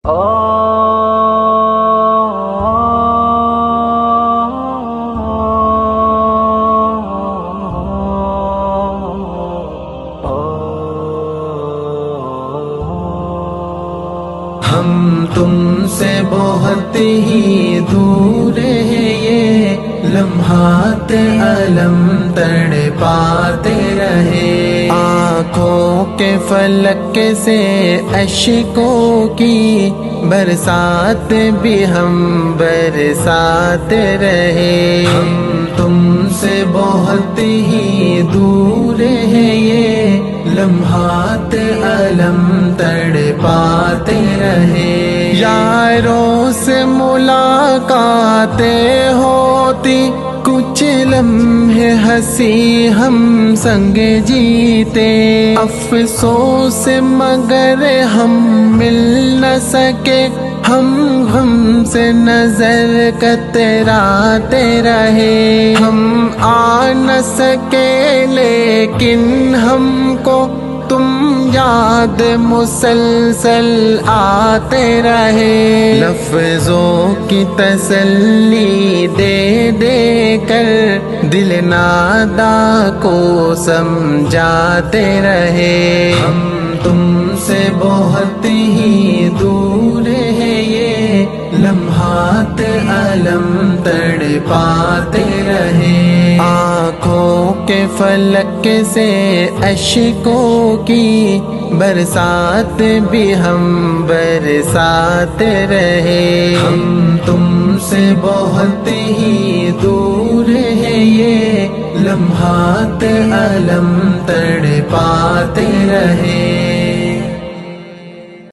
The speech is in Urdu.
ہم تم سے بہت ہی دور ہے، یہ لمحات علم تڑ پاتے رہے، آنکھوں کے فلک سے اشکوں کی برسات بھی ہم برساتے رہے۔ ہم تم سے بہت ہی دور ہے، یہ لمحات علم تڑ پاتے رہے، یاروں سے ملاقاتیں ہوتی، کچھ لمحے ہنسی ہم سنگ جیتے، افسوس مگر ہم مل نہ سکے، ہم غم سے نظر کتراتے رہے، ہم آ نہ سکے لیکن ہم کو تم یاد مسلسل آتے رہے، لفظوں کی تسلی دے دے کر دل نادا کو سمجھاتے رہے۔ ہم تم سے بہت ہی دور ہے، یہ لمحات علم تڑ پاتے رہے، آنکھوں کے فلک سے اشکوں کی برسات بھی ہم برساتے رہے۔ ہم تم سے بہت ہی دور ہے، یہ لمحات علم تڑ پاتے رہے۔